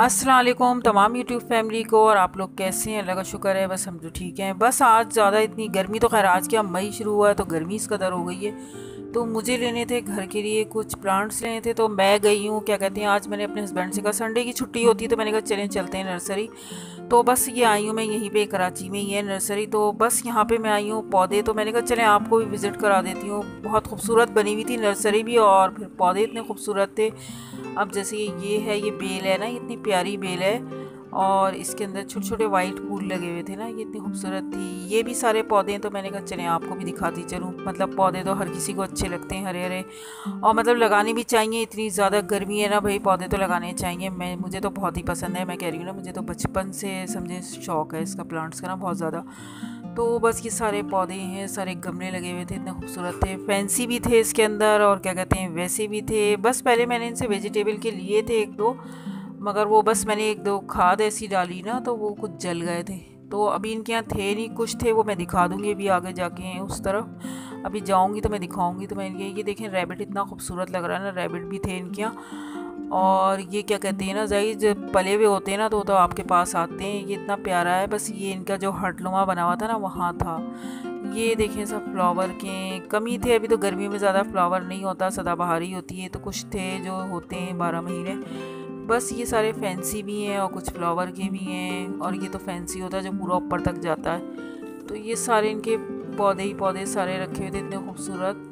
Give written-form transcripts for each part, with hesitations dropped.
अस्सलाम वालेकुम तमाम यूट्यूब फैमिली को। और आप लोग कैसे हैं? अल्लाह का शुक्र है, बस हम तो ठीक हैं। बस आज ज़्यादा इतनी गर्मी तो खैर आज क्या मई शुरू हुआ है तो गर्मी इस कदर हो गई है। तो मुझे लेने थे घर के लिए कुछ प्लांट्स लेने थे, तो मैं गई हूँ क्या कहते हैं, आज मैंने अपने हस्बैंड से कहा संडे की छुट्टी होती है तो मैंने कहा चलें चलते हैं नर्सरी। तो बस ये आई हूँ मैं, यहीं पे कराची में ही है नर्सरी। तो बस यहाँ पे मैं आई हूँ पौधे, तो मैंने कहा चलें आपको भी विज़िट करा देती हूँ। बहुत खूबसूरत बनी हुई थी नर्सरी भी, और फिर पौधे इतने खूबसूरत थे। अब जैसे ये है, ये बेल है ना, ये इतनी प्यारी बेल है और इसके अंदर छोटे छोटे वाइट फूल लगे हुए थे ना, ये इतनी खूबसूरत थी। ये भी सारे पौधे हैं, तो मैंने कहा चलें आपको भी दिखाती चलूँ। मतलब पौधे तो हर किसी को अच्छे लगते हैं, हरे हरे, और मतलब लगाने भी चाहिए। इतनी ज़्यादा गर्मी है ना भाई, पौधे तो लगाने चाहिए। मुझे तो बहुत ही पसंद है, मैं कह रही हूँ ना, मुझे तो बचपन से समझे शौक़ है इसका, प्लांट्स का ना, बहुत ज़्यादा। तो बस ये सारे पौधे हैं, सारे गमले लगे हुए थे, इतने खूबसूरत थे। फैंसी भी थे इसके अंदर और क्या कहते हैं वैसे भी थे। बस पहले मैंने इनसे वेजिटेबल के लिए थे एक दो, मगर वो बस मैंने एक दो खाद ऐसी डाली ना तो वो कुछ जल गए थे। तो अभी इनके यहाँ थे नहीं, कुछ थे वो मैं दिखा दूँगी अभी आगे जाके हैं उस तरफ। अभी जाऊँगी तो मैं दिखाऊँगी। तो मैं ये देखें रैबिट इतना खूबसूरत लग रहा है ना, रैबिट भी थे इनके यहाँ। और ये क्या कहते हैं ना, जाहिर जब पले हुए होते हैं ना तो आपके पास आते हैं। ये इतना प्यारा है, बस ये इनका जो हटनुमा बना हुआ था ना वहाँ था। ये देखें सब फ्लावर के कमी थे, अभी तो गर्मी में ज़्यादा फ्लावर नहीं होता, सदाबहार ही होती है। तो कुछ थे जो होते हैं 12 महीने। बस ये सारे फैंसी भी हैं और कुछ फ्लावर के भी हैं, और ये तो फैंसी होता है जो पूरा ऊपर तक जाता है। तो ये सारे इनके पौधे ही पौधे सारे रखे हुए थे, इतने खूबसूरत।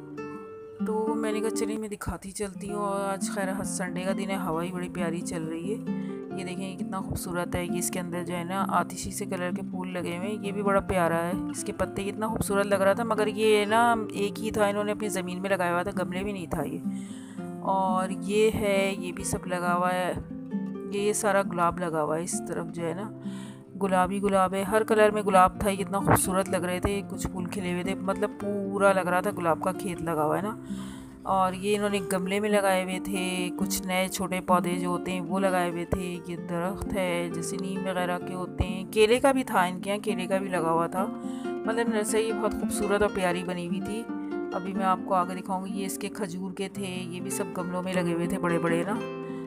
तो मैंने कहा चलिए मैं दिखाती चलती हूँ। और आज खैर संडे का दिन है, हवा ही बड़ी प्यारी चल रही है। ये देखें ये कितना खूबसूरत है। ये इसके अंदर जो है ना आतिशी से कलर के फूल लगे हुए हैं, ये भी बड़ा प्यारा है। इसके पत्ते कितना खूबसूरत लग रहा था, मगर ये ना एक ही था, इन्होंने अपनी ज़मीन में लगाया हुआ था, गमले में नहीं था ये। और ये है, ये भी सब लगा हुआ है। ये सारा गुलाब लगा हुआ है इस तरफ जो है ना, गुलाबी गुलाब है, हर कलर में गुलाब था। ये कितना खूबसूरत लग रहे थे, कुछ फूल खिले हुए थे, मतलब पूरा लग रहा था गुलाब का खेत लगा हुआ है ना। और ये इन्होंने गमले में लगाए हुए थे, कुछ नए छोटे पौधे जो होते हैं वो लगाए हुए थे। ये दरख्त है जैसे नीम वगैरह के होते हैं, केले का भी था इनके यहाँ, केले का भी लगा हुआ था। मतलब नर्सरी बहुत खूबसूरत और प्यारी बनी हुई थी। अभी मैं आपको आगे दिखाऊंगी। ये इसके खजूर के थे, ये भी सब गमलों में लगे हुए थे बड़े बड़े ना।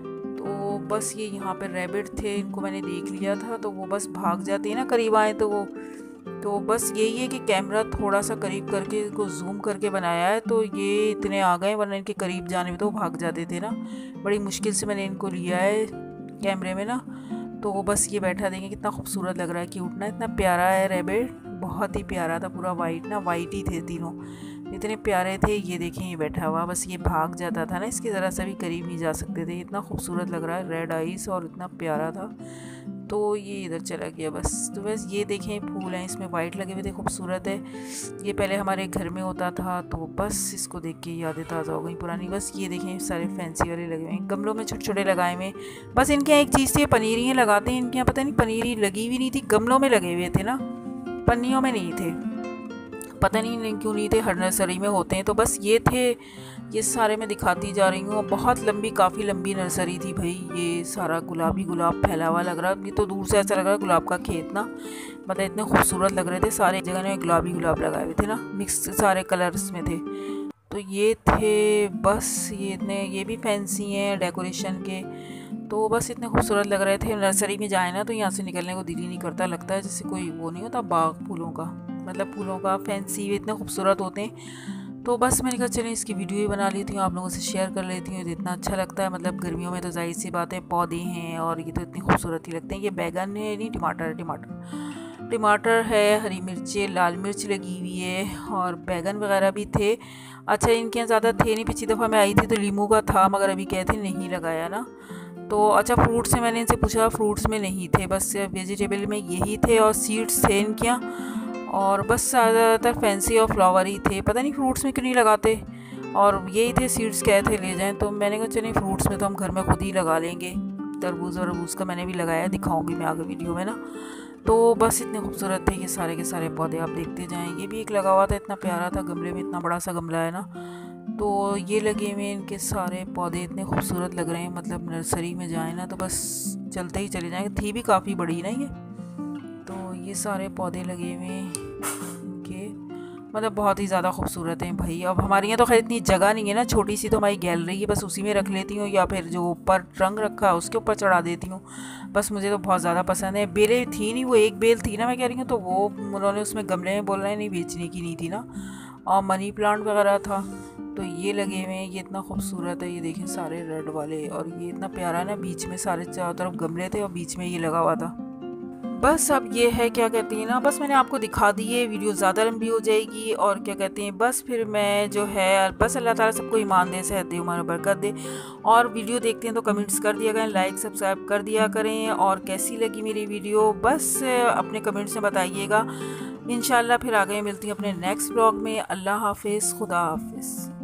तो बस ये यहाँ पर रैबिट थे, इनको मैंने देख लिया था तो वो बस भाग जाते हैं ना करीब आए तो वो। तो बस यही है कि कैमरा थोड़ा सा करीब करके इसको जूम करके बनाया है, तो ये इतने आ गए, वरना इनके करीब जाने में तो वो भाग जाते थे ना। बड़ी मुश्किल से मैंने इनको लिया है कैमरे में ना। तो वो बस ये बैठा देंगे, कितना खूबसूरत लग रहा है, क्यूट ना, इतना प्यारा है रैबिट, बहुत ही प्यारा था। पूरा वाइट ना, वाइट ही थे तीनों, इतने प्यारे थे। ये देखें ये बैठा हुआ, बस ये भाग जाता था ना, इसके ज़रा सा भी करीब नहीं जा सकते थे। इतना खूबसूरत लग रहा है, रेड आइस और इतना प्यारा था। तो ये इधर चला गया बस। तो बस ये देखें फूल हैं इसमें वाइट लगे हुए थे, खूबसूरत है। ये पहले हमारे घर में होता था, तो बस इसको देख के यादें ताज़ा हो गई पुरानी। बस ये देखें सारे फैंसी वाले लगे हुए हैं, गमलों में छोटे छोटे लगाए हुए। बस इनके यहाँ एक चीज़ थी, पनीरियाँ लगाते हैं इनके यहाँ, पता नहीं पनीरी लगी हुई नहीं थी, गमलों में लगे हुए थे ना, पन्नियों में नहीं थे, पता नहीं क्यों नहीं थे, हर नर्सरी में होते हैं। तो बस ये थे, ये सारे मैं दिखाती जा रही हूँ। बहुत लंबी, काफ़ी लंबी नर्सरी थी भाई। ये सारा गुलाबी गुलाब फैला हुआ लग रहा, ये तो दूर से ऐसा लग रहा गुलाब का खेत ना, मतलब इतने खूबसूरत लग रहे थे। सारे जगह में गुलाबी गुलाब लगाए हुए थे ना, मिक्स सारे कलर्स में थे। तो ये थे बस, ये इतने, ये भी फैंसी हैं डेकोरेशन के। तो बस इतने खूबसूरत लग रहे थे। नर्सरी में जाए ना तो यहाँ से निकलने को दिल ही नहीं करता, लगता है जैसे कोई वो नहीं होता बाग फूलों का, मतलब फूलों का फैंसी इतने खूबसूरत होते हैं। तो बस मैंने कहा चलें इसकी वीडियो ही बना लेती हूँ, आप लोगों से शेयर कर लेती हूँ। तो इतना अच्छा लगता है, मतलब गर्मियों में तो जाहिर सी बात है, पौधे हैं और ये तो इतनी खूबसूरत ही लगते हैं। ये बैगन है नहीं, टमाटर है, टमाटर है, हरी मिर्ची, लाल मिर्च लगी हुई है, और बैगन वगैरह भी थे। अच्छा इनके यहाँ ज़्यादा थे नहीं, पिछली दफ़ा मैं आई थी तो लीमू का था, मगर अभी कहते नहीं लगाया ना। तो अच्छा फ्रूट्स से मैंने इनसे पूछा, फ्रूट्स में नहीं थे, बस वेजिटेबल में यही थे और सीड्स थे इनके यहाँ। और बस ज़्यादातर फैंसी और फ्लावर ही थे, पता नहीं फ्रूट्स में क्यों नहीं लगाते। और यही थे सीड्स, कहे थे ले जाएं, तो मैंने कहा चलिए फ्रूट्स में तो हम घर में खुद ही लगा लेंगे। तरबूज वरबूज का मैंने भी लगाया, दिखाऊंगी मैं आगे वीडियो में ना। तो बस इतने खूबसूरत थे ये सारे के सारे पौधे, आप देखते जाएं। ये भी एक लगा हुआ था, इतना प्यारा था गमले में, इतना बड़ा सा गमला है ना। तो ये लगे हुए इनके सारे पौधे, इतने खूबसूरत लग रहे हैं। मतलब नर्सरी में जाए ना तो बस चलते ही चले जाएंगे, थी भी काफ़ी बड़ी ना ये। तो ये सारे पौधे लगे हुए इनके, मतलब बहुत ही ज़्यादा खूबसूरत हैं भाई। अब हमारे यहाँ तो खैर इतनी जगह नहीं है ना, छोटी सी तो हमारी गैलरी है, बस उसी में रख लेती हूँ या फिर जो ऊपर ट्रंक रखा है उसके ऊपर चढ़ा देती हूँ। बस मुझे तो बहुत ज़्यादा पसंद है। बेलें थी नहीं, वो एक बेल थी ना मैं कह रही हूँ, तो वो उन्होंने उसमें गमले में बोल रहे हैं नहीं बेचने की नहीं थी ना, और मनी प्लांट वगैरह था तो ये लगे हुए हैं। ये इतना खूबसूरत है, ये देखें सारे रेड वाले, और ये इतना प्यारा है ना, बीच में सारे चारों तरफ गमले थे और बीच में ये लगा हुआ था। बस अब ये है क्या कहते हैं ना, बस मैंने आपको दिखा दी है, वीडियो ज़्यादा लंबी हो जाएगी और क्या कहते हैं बस फिर मैं जो है बस अल्लाह ताला सबको ईमान दे, सेहत दे, उम्र बरकत दे। और वीडियो देखते हैं तो कमेंट्स कर दिया करें, लाइक सब्सक्राइब कर दिया करें, और कैसी लगी मेरी वीडियो बस अपने कमेंट्स में बताइएगा। इंशाल्लाह फिर आगे मिलती हूँ अपने नेक्स्ट ब्लॉग में। अल्लाह हाफिज़, खुदा हाफिज़।